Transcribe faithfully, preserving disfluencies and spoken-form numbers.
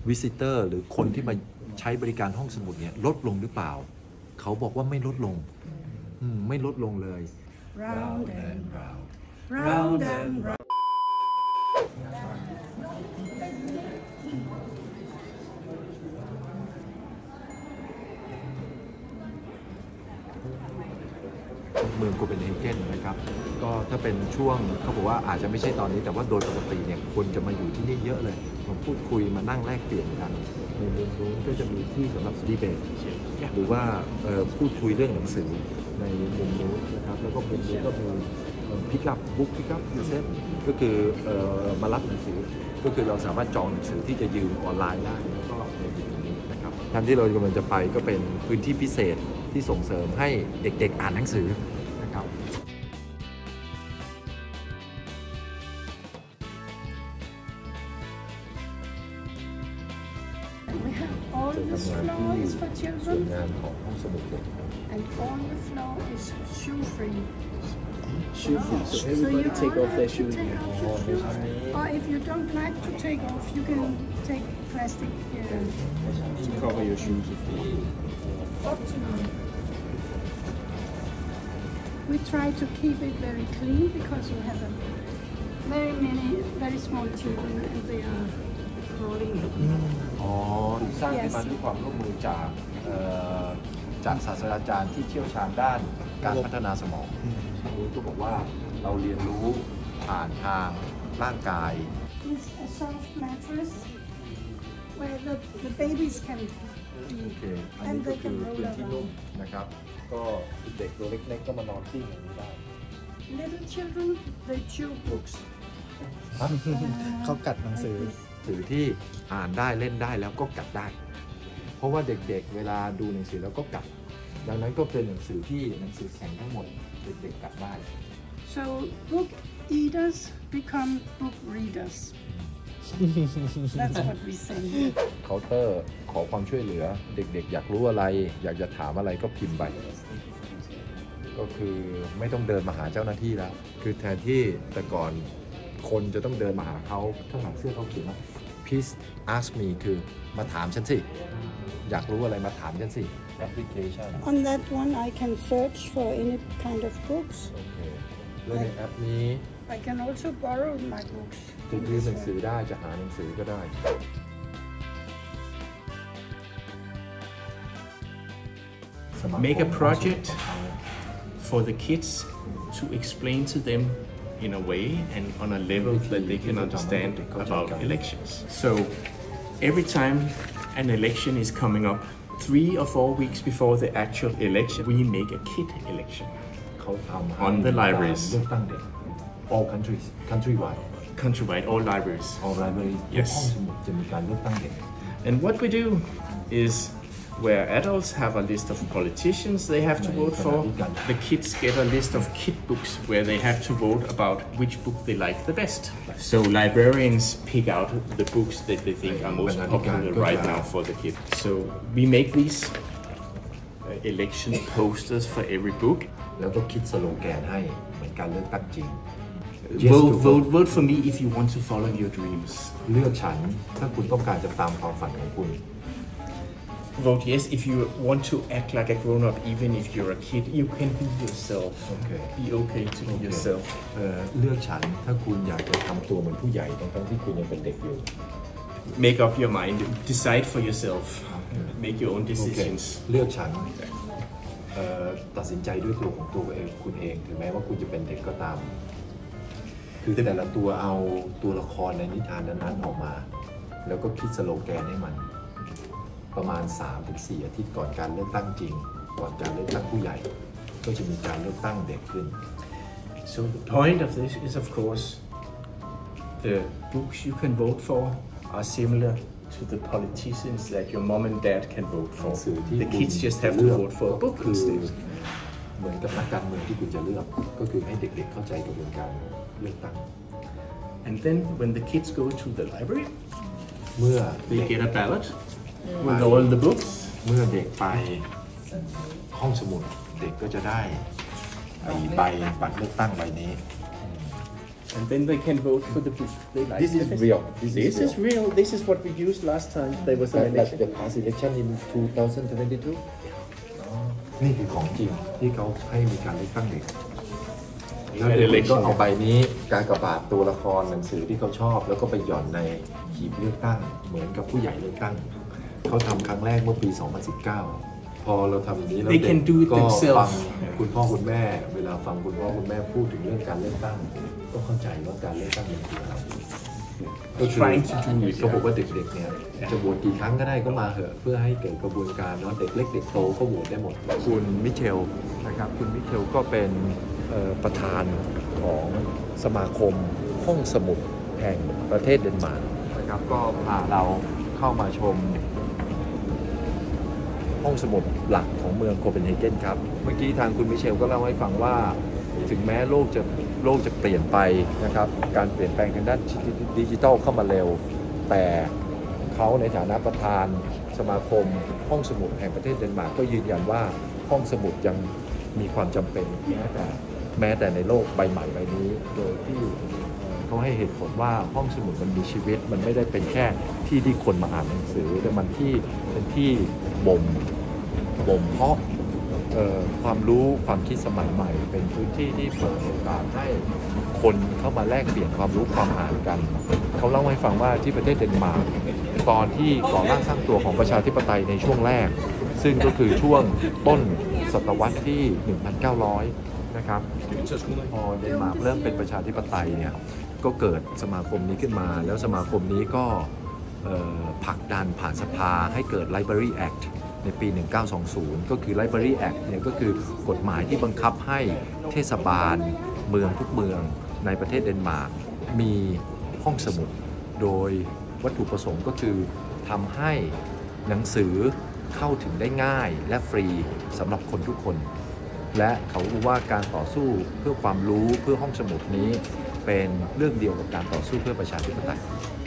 วิสิเตอร์หรือคนที่มาใช้บริการห้องสมุดเนี่ยลดลงหรือเปล่าเขาบอกว่าไม่ลดลงไม่ลดลงเลย Round and round round and round เมืองโคเปนเฮเกนนะครับก็ถ้าเป็นช่วงเขาบอกว่าอาจจะไม่ใช่ตอนนี้แต่ว่าโดยปกติเนี่ยคนจะมาอยู่ที่นี่เยอะเลยมาพูดคุยมานั่งแลกเปลี่ยนกันในมุมนู้นก็จะมีที่สำหรับดีเบตหรือว่าพูดคุยเรื่องหนังสือในมุมนู้นนะครับแล้วก็มุมนี้ก็มีพิกัพบุ๊กพิกัพยูเซฟก็คือมารับหนังสือก็คือเราสามารถจองหนังสือที่จะยืมออนไลน์ได้แล้วก็ในตรงนี้นะครับท่านที่เรากำลังจะไปก็เป็นพื้นที่พิเศษที่ส่งเสริมให้เด็กๆอ่านหนังสือนะครับ We have all this floor is for children งานของห้องสมุดเด็ก and all the floor is shoe free. Shoe free, so everybody so take off their shoes. Take off your shoes. Or if you don't like to take off, you can take plastic uh, To cover your shoes if you up to you. We try to keep it very clean because we have a very many very small children and they are crawling. อ๋อสร้างขึ้นมาด้วยความร่วมมือจากจากศาสตราจารย์ที่เชี่ยวชาญด้านการพัฒนาสมองรู้ก็บอกว่าเราเรียนรู้ผ่านทางร่างกาย It's a soft mattress where the the babies can be โอเคอันนี้ก็คือพื้นที่นุ่มนะครับก็เด็กตัวเล็กๆก็มานอนที่อย่างนี้ได้ Little children they chew books. เขากัดหนังสือสื่อที่อ่านได้เล่นได้แล้วก็กัดได้ เพราะว่าเด็กๆเวลาดูหนังสือแล้วก็กัดดังนั้นก็เป็นหนังสือที่หนังสือแข็งทั้งหมดเด็กๆกัดได้ So book eaters become book readers. That's what we say. เคาน์เตอร์ขอความช่วยเหลือเด็กๆอยากรู้อะไรอยากจะถามอะไรก็พิมพ์ไปก็คือไม่ต้องเดินมาหาเจ้าหน้าที่แล้วคือแทนที่แต่ก่อนคนจะต้องเดินมาหาเขาข้างหลังเสื้อเขาเขียนว่า please ask me คือมาถามฉันสิอยากรู้อะไรมาถามฉันสิ application On that one I can search for any kind of books. โอเคแล้วในแอปนี้ I can also borrow my books. จะยืมหนังสือได้จะหาหนังสือก็ได้ Make a project for the kids to explain to them in a way and on a level that they can understand about elections. So every time an election is coming up, three or four weeks before the actual election, we make a kid election เขาทำ on the libraries. เลือกตั้งเด็ก all countries countrywide Countrywide, all libraries. all libraries Yes. ห้องสมุดจะมีการเลือกตั้งเด็ก And what we do is where adults have a list of politicians they have to vote for, the kids get a list of kid books where they have to vote about which book they like the best. So librarians pick out the books that they think are most popular right now for the kids. So we make these uh, election posters for every book. แล้วก็คิดสโลแกนให้เหมือนการเลือกตั้งจริง Vote, vote, vote for me if you want to follow your dreams. เลือกฉันถ้าคุณต้องการจะตามความฝันของคุณ Vote yes if you want to act like a grown-up, even if you're a kid. You can be yourself. Okay. Be okay to be yourself. เอ่อเลือกฉันถ้าคุณอยากจะทำตัวเหมือนผู้ใหญ่ทั้งๆที่คุณยังเป็นเด็กอยู่ Make up your mind. Decide for yourself. Make your own decisions. เลือกฉันเอ่อตัดสินใจด้วยตัวของตัวเองคุณเองถึงแม้ว่าคุณจะเป็นเด็กก็ตามคือแต่ละตัวเอาตัวละครในนิทานนั้นๆออกมาแล้วก็คิดสโลแกนให้มันประมาณ สามถึงสี่ อาทิตย์ก่อนการเลือกตั้งจริงก่อนการเลือกตั้งผู้ใหญ่ก็จะมีการเลือกตั้งเด็กขึ้น So the point of this is, of course, the books you can vote for are similar to the politicians that your mom and dad can vote for. The kids just have to vote for a book instead. เหมือนกับนักการเมืองที่คุณจะเลือกก็คือให้เด็กๆเข้าใจกระบวนการเลือกตั้ง And then when the kids go to the library, เมื่อ they get a ballot with all the books. เมื่อเด็กไปห้องสมุดเด็กก็จะได้ใบบัตรเลือกตั้งใบนี้ and then they can vote for the book they like. This is the best. real. This is This is real. This is what we used last time. There was an Like election. the past election in two thousand twenty-two นี่คือของจริงที่เขาให้มีการเลือกตั้งเด็กแล้วเด็กก็เอาใบนี้กากบาทตัวละครหนังสือที่เขาชอบแล้วก็ไปหย่อนในหีบเลือกตั้งเหมือนกับผู้ใหญ่เลือกตั้งเขาทำครั้งแรกเมื่อปี สองพันสิบเก้า พอเราทำอย่างนี้แล้ว They เด็ can do ก it ก็ themselves. ฟังคุณพ่อคุณแม่เวลาฟังคุณพ่อคุณแม่พูดถึงเรื่องการเลือกตั้งก็เข้าใจว่าการเลือกตั้งเป็นคืออะไรก็คือ Trying to do it. เขาบอกว่าเด็กๆเนี่ยจะโหวตกี่ครั้งก็ได้ก็มาเถอะเพื่อให้เกิดกระบวนการเนาะเด็กเล็กเด็กโตก็โหวตได้หมดคุณมิเชลนะครับคุณมิเชลก็เป็นเอ่อประธานของสมาคมห้องสมุดแห่งประเทศเดนมาร์กนะครับก็พาเราเข้ามาชมห้องสมุดหลักของเมืองโคเปนเฮเกนครับเมื่อกี้ทางคุณมิเชลก็เล่าให้ฟังว่าถึงแม้โลกจะโลกจะเปลี่ยนไปนะครับการเปลี่ยนแปลงทางด้านดิจิทัลเข้ามาเร็วแต่เขาในฐานะประธานสมาคมห้องสมุดแห่งประเทศเดนมาร์กก็ยืนยันว่าห้องสมุดยังมีความจำเป็นแม้แต่แม้แต่ในโลกใบใหม่ใบนี้โดยที่เขาให้เหตุผลว่าห้องสมุดมันมีชีวิตมันไม่ได้เป็นแค่ที่ที่คนมาอ่านหนังสือแต่มันที่เป็นที่บ่มบ่มเพาะเอ่อความรู้ความคิดสมัยใหม่เป็นพื้นที่ที่เปิดโอกาสให้คนเข้ามาแลกเปลี่ยนความรู้ความอ่านกันเขาเล่าให้ฟังว่าที่ประเทศเดนมาร์กตอนที่ก่อร่างสร้างตัวของประชาธิปไตยในช่วงแรกซึ่งก็คือช่วงต้นศตวรรษที่ หนึ่งพันเก้าร้อย นะครับพอเดนมาร์กเริ่มเป็นประชาธิปไตยเนี่ยก็เกิดสมาคมนี้ขึ้นมาแล้วสมาคมนี้ก็ผลักดันผ่านสภาให้เกิด Library Act ในปี หนึ่งพันเก้าร้อยยี่สิบ ก็คือ Library Act เนี่ยก็คือกฎหมายที่บังคับให้เทศบาลเมืองทุกเมืองในประเทศเดนมาร์กมีห้องสมุดโดยวัตถุประสงค์ก็คือทำให้หนังสือเข้าถึงได้ง่ายและฟรีสำหรับคนทุกคนและเขารู้ว่าการต่อสู้เพื่อความรู้เพื่อห้องสมุดนี้เป็นเรื่องเดียวกับการต่อสู้เพื่อประชาธิปไตย